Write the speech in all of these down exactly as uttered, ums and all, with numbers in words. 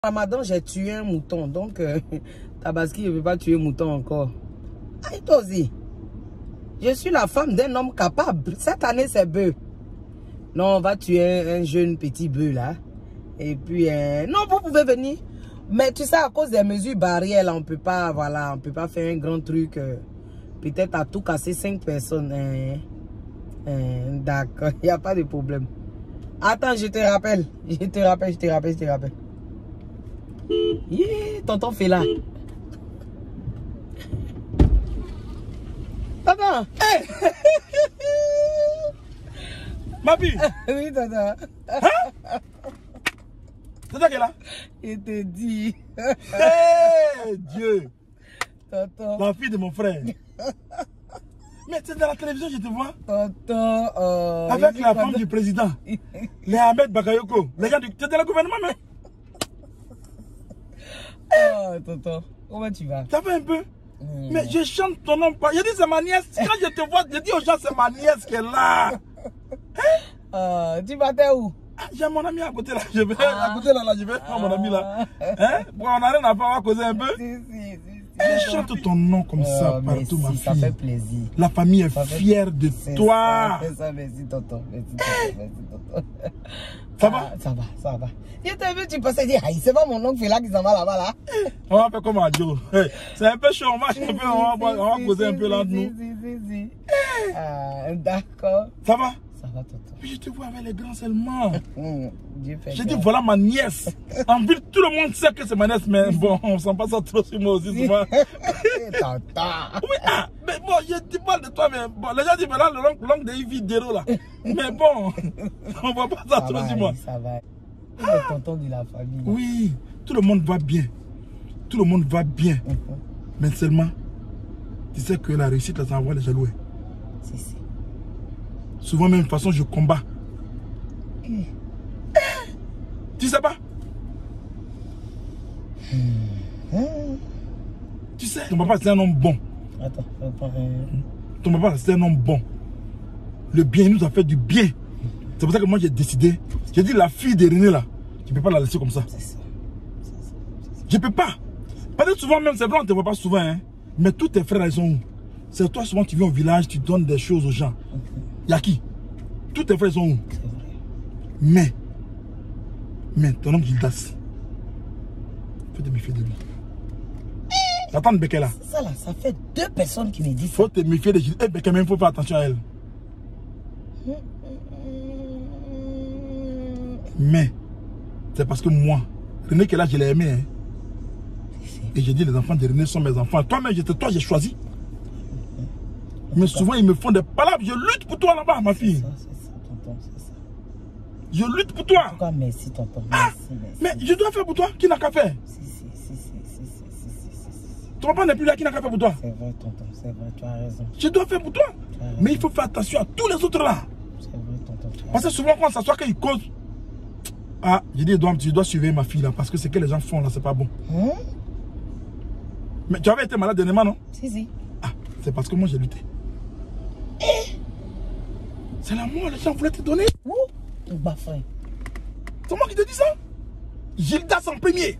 Ramadan, j'ai tué un mouton. Donc, euh, Tabaski ne veut pas tuer un mouton encore. Aïe, toi aussi. Je suis la femme d'un homme capable. Cette année, c'est bœuf. Non, on va tuer un, un jeune petit bœuf là. Et puis, euh, non, vous pouvez venir. Mais tu sais, à cause des mesures barrières, là, on peut pas, voilà, on peut pas faire un grand truc. Euh, Peut-être à tout casser cinq personnes. Euh, euh, D'accord, il n'y a pas de problème. Attends, je te rappelle. Je te rappelle, je te rappelle, je te rappelle. Yeah, tonton fait là. Tonton. Hey. Ma fille. Oui, tonton. Hein? C'est toi qui est là? Je te dis. Hey, Dieu. Tonton. La fille de mon frère. Mais c'est dans la télévision, je te vois. Tonton. Euh, Avec la femme du président. Les Ahmed Bakayoko. Les gens du. Tu es dans le gouvernement, mais. Oh, tonton. Comment tu vas? Ça va un peu? Mmh. Mais je chante ton nom pas. Je dis c'est ma nièce. Quand je te vois, je dis aux gens c'est ma nièce qui est là. Hein? Euh, tu partais où? Ah, j'ai mon ami à côté là. Je vais ah. à côté là, là je vais prendre ah. mon ami là. Hein? Bon, on n'a rien à faire, on va causer un peu. Si, si, si, si. Je chante ton nom comme oh, ça partout, si, ma fille. Ça fait plaisir. La famille est ça fière fait... de toi. C'est ça, merci tonton. Merci tonton. Merci tonton. Ça va? Ah, ça va, ça va. Je t'ai vu, tu pensais dire, c'est pas mon oncle là qui s'en va là-bas là. On va faire comme un Joe. C'est un peu chaud, on marche un peu, on va, on va causer un peu là de nous. Si, si, si. Ah, d'accord. Ça va? Ça va, tonton. Mais je te vois avec les grands seulement. J'ai dit, voilà ma nièce. En ville, tout le monde sait que c'est ma nièce, mais bon, on sent pas ça trop sur moi aussi souvent. Tonton. Oui, ah, mais bon, je te parle de toi, mais bon, les gens disent, mais là, le langue de Yves Dero là. Mais bon, on voit pas ça, ça trop va, sur moi. Ça va. C'est le tonton de la famille. Oui, tout le monde va bien. Tout le monde va bien. Uh-huh. Mais seulement, tu sais que la réussite, là, ça envoie les jaloux. Si, si. Souvent, même de toute façon, je combats. Mm. Tu sais pas? Mm. Tu sais, ton papa, c'est un homme bon. Attends, attends. Euh... Ton papa, c'est un homme bon. Le bien, il nous a fait du bien. C'est pour ça que moi, j'ai décidé. J'ai dit, la fille de René, là, tu ne peux pas la laisser comme ça. C'est ça. Je ne peux pas. Peut-être souvent même, c'est vrai, on ne te voit pas souvent, hein. Mais tous tes frères, ils sont où? C'est toi, souvent, tu viens au village, tu donnes des choses aux gens. Il y a qui? Tous tes frères, ils sont où? Mais, mais, ton homme Gildas, faut te méfier de lui. La tante Beké là. C'est ça là, ça fait deux personnes qui me disent. Faut te méfier de Gildas. Eh, Beké, même, il faut faire attention à elle. Mais, c'est parce que moi, René qui est là, je l'ai aimé. Hein. Et j'ai dit, les enfants de René sont mes enfants. Toi-même, toi, j'ai choisi. Mais souvent, ils me font des palabres. Je lutte pour toi là-bas, ma fille. C'est ça, c'est ça, tonton, c'est ça. Je lutte pour toi. En tout cas, merci, tonton. Ah, merci, merci. Mais je dois faire pour toi. Qui n'a qu'à faire? Si, si, si, si, si, si, si, si. Ton papa n'est plus là. Qui n'a qu'à faire pour toi? C'est vrai, tonton, c'est vrai, tu as raison. Je dois faire pour toi. Mais il faut faire attention à tous les autres là. C'est vrai, tonton. Parce que souvent, quand on s'assoit, qu'ils causent. Ah, j'ai dit, tu dois suivre ma fille là. Parce que ce que les gens font là, c'est pas bon. Hum? Mais tu avais été malade dernièrement, non? Si, si. Ah, c'est parce que moi j'ai lutté. Eh? C'est la mort, les gens voulaient te donner. Où? Bah, frère. C'est moi qui te dis ça? Gildas en premier.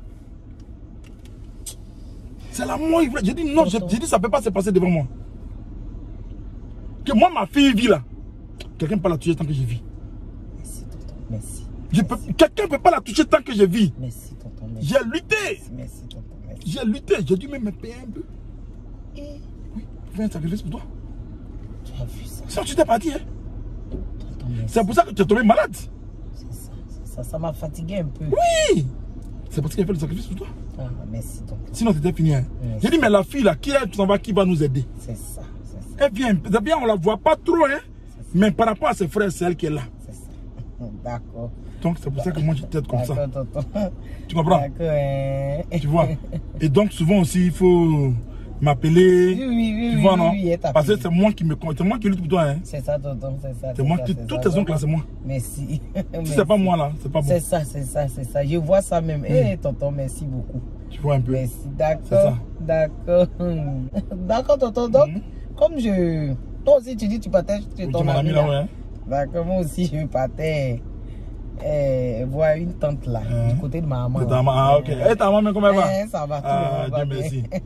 C'est la mort, il voulait. J'ai dit non, j'ai dit ça ne peut pas se passer devant moi. Que moi, ma fille vit là. Quelqu'un ne peut pas la toucher tant que je vis. Merci, tonton, merci. Quelqu'un ne peut pas la toucher tant que je vis. Merci, tonton, merci. J'ai lutté. Merci, tonton, merci. J'ai lutté, j'ai dû même me payer un peu. Et... Oui, pour faire un sacrifice pour toi. Tu as vu ça? Ça, tu t'es parti, hein? C'est pour ça que tu es tombé malade. C'est ça, c'est ça. Ça m'a fatigué un peu. Oui! C'est parce qu'il a fait le sacrifice pour toi. Ah, merci, tonton. Sinon, c'était fini. Hein? J'ai dit, mais la fille là, qui est, va, qui va nous aider? C'est ça, c'est ça. Elle vient, c'est bien, on la voit pas trop, hein? Mais par rapport à ses frères, c'est elle qui est là. C'est ça. D'accord. Donc, c'est pour ça que moi, je t'aide comme ça. Tonton. Tu comprends? D'accord. Hein? Tu vois? Et donc, souvent aussi, il faut m'appeler. Oui, oui, oui. Tu vois, oui, non? oui, oui, parce que c'est moi qui me c'est moi qui lutte pour toi, hein? C'est ça, tonton, c'est ça. C'est moi qui. Toutes tes oncles là, c'est moi. Merci. Si c'est pas moi là, c'est pas bon. C'est ça, c'est ça, c'est ça. Je vois ça même. Eh, oui. Hey, tonton, merci beaucoup. Tu vois un peu. Merci, d'accord. D'accord. D'accord, tonton. Donc, mm -hmm. comme je. Toi aussi, tu dis tu partais chez ton ami là. là ouais. D'accord, moi aussi, je partais. euh, voir une tante là, hein? Du côté de ma maman. De ta maman, ah, ok. Et ta maman, comment elle va? Eh, ça va, tout ah, le monde va Dieu bien.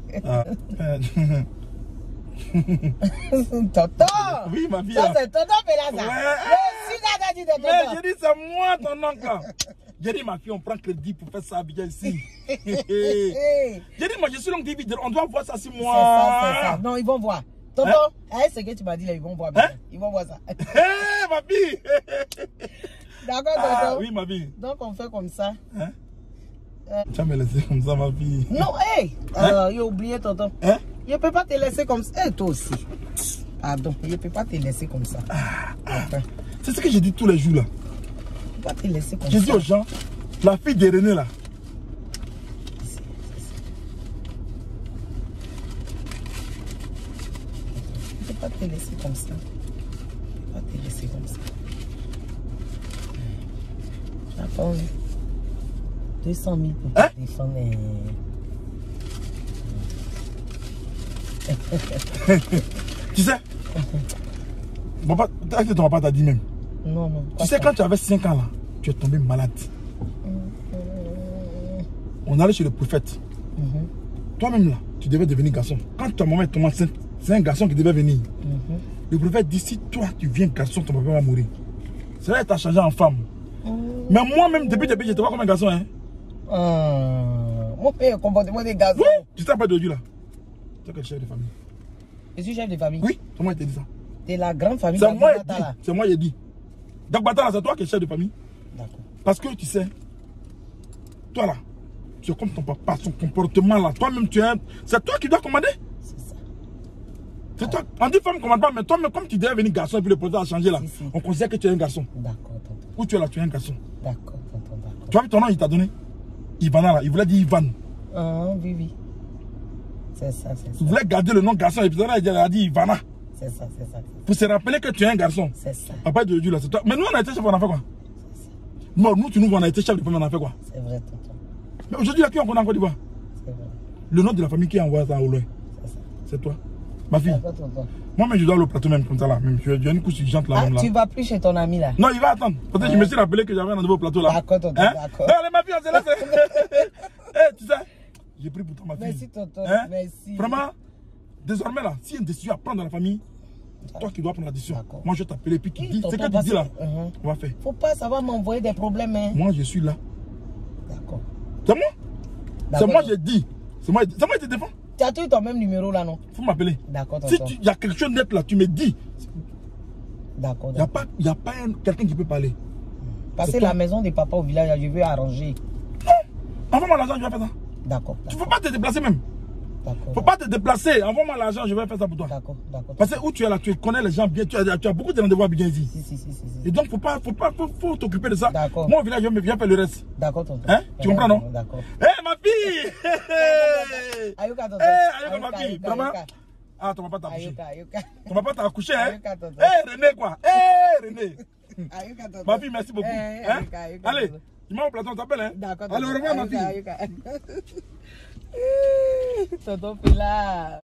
merci. Tonton! Oui, ma fille. Ça, c'est tonton Pélaza. Ouais. Mais si Nada dit de tonton. Mais j'ai dit, c'est moi ton oncle. J'ai dit, ma fille, on prend crédit pour faire ça bien ici. J'ai dit, moi, je suis l'oncle David, on doit voir ça six mois. C'est ça, c'est ça. Non, ils vont voir. Tonton, hein? hein, ce que tu m'as dit là, ils vont voir bien. Hein? Ils vont voir ça. Hé, hey, ma fille. D'accord, tonton. Ah, oui, ma fille. Donc, on fait comme ça. Hein? Euh... Tu vas me laisser comme ça, ma fille. Non, hé, hey, hein? euh, j'ai oublié, tonton. Hein? Je ne peux pas te laisser comme ça. Et toi aussi. Pardon, je ne peux pas te laisser comme ça. Ah, enfin. C'est ce que j'ai dit tous les jours là. Je ne peux pas te laisser comme ça. J'ai dit aux gens, la fille de René là. Je ne peux pas te laisser comme ça. Je ne peux pas te laisser comme ça. J'attends deux cent mille pour te hein? défendre. Tu sais, mon papa, ton papa t'a dit même. Non, non. Tu sais, ça? Quand tu avais cinq ans là, tu es tombé malade. Mm-hmm. On allait chez le prophète. Mm-hmm. Toi-même là, tu devais devenir garçon. Quand ta maman est tombée enceinte, c'est un garçon qui devait venir. Mm-hmm. Le prophète dit, si toi tu viens garçon, ton papa va mourir. C'est là que tu as changé en femme. Mm-hmm. Mais moi-même, depuis depuis je te vois comme un garçon. Hein. Mm-hmm. Mon père, comportement des garçons. Oui, tu sais pas de Dieu là. Tu es quel chef de famille? Je suis chef de famille. Oui, comment il t'a dit ça? C'est la grande famille. C'est moi qui ai dit. C'est moi qui ai dit. Donc Batala, c'est toi qui es chef de famille. D'accord. Parce que tu sais, toi là, tu es comme ton papa, son comportement là. Toi-même, tu es. C'est toi qui dois commander. C'est ça. C'est toi. On dit femme ne commande pas, mais toi-même, comme tu devais venir garçon et puis le projet a changé là, si, si. On considère que tu es un garçon. D'accord, tonton. Où tu es là, tu es un garçon. D'accord, tonton, d'accord. Tu as vu ton nom, il t'a donné Ivana là, il voulait dire Ivan. Ah, oui, oui. C'est ça, c'est ça. Il voulait garder le nom garçon et puis il a dit Ivana. C'est ça, c'est ça. Pour se rappeler que tu es un garçon. C'est ça. Papa de Dieu là, c'est toi. Mais nous on a été chef, on a fait quoi? C'est ça. Non, nous tu nous vois, on a été chef de famille, on a fait quoi? C'est vrai, tonton. Mais aujourd'hui, qui on connaît encore d'Ivoire? C'est vrai. Le nom de la famille qui envoie ça au loin. C'est ça. C'est toi. Ma fille. Moi-même, je dois aller au plateau même comme ça là. Même. Je vais une couche urgente là. Ah, même, là. Tu vas plus chez ton ami là? Non, il va attendre. Peut-être que je me suis rappelé que j'avais un rendez-vous au plateau là. D'accord, tonton. Hein? D'accord. Non, allez, ma fille, on se laisse. Eh, tu sais, j'ai pris pour toi, ma fille. Merci, tonton. Hein? Merci. Vraiment, désormais là, s'il y a une décision à prendre dans la famille, c'est toi qui dois prendre la décision. Moi, je vais t'appeler et puis tu dis ce que tu dis là. Uh -huh. On va faire. Faut pas, ça va m'envoyer des problèmes. Hein. Moi, je suis là. D'accord. C'est moi? C'est moi, j'ai dit. C'est moi, c'est moi qui te défends. Tu as toujours ton même numéro là, non? Faut m'appeler. D'accord, si il y a quelque chose de net là, tu me dis. D'accord. Il n'y a pas, y a pas quelqu'un qui peut parler. Parce que la maison de papa au village, je veux arranger. Non. Envoie-moi l'argent, je vais faire ça. D'accord. Tu ne faut pas te déplacer même. D'accord. Faut pas te déplacer. Envoie-moi l'argent, je vais faire ça pour toi. D'accord, d'accord. Parce que où tu es là, tu connais les gens bien, tu as, tu as beaucoup de rendez-vous à bien ici. Si, si, si, si, si. Et donc, faut pas, faut pas, faut, faut t'occuper de ça. D'accord. Moi, au village, je vais faire le reste. D'accord, tonton. Hein? Tu comprends, non? D'accord. Hé, hey, ma fille! Ayuka, tonton. Hé, Ayuka, ma fille. Vraiment? Ah, ton papa t'a accouché. Ayuka, Ayuka. Ton papa t'a accouché, hein? Ayuka, tonton. Hé, hey, René, quoi? Hé, hey, René. Ayuka, tonton. Ma fille, merci beaucoup. Hey, hein? Ayuka, Ayuka, allez, tonton. tu m'as au plateau, on t'appelle, hein? D'accord, allez, au revoir, ma fille. Ayuka, Ayuka. Tonton Fela.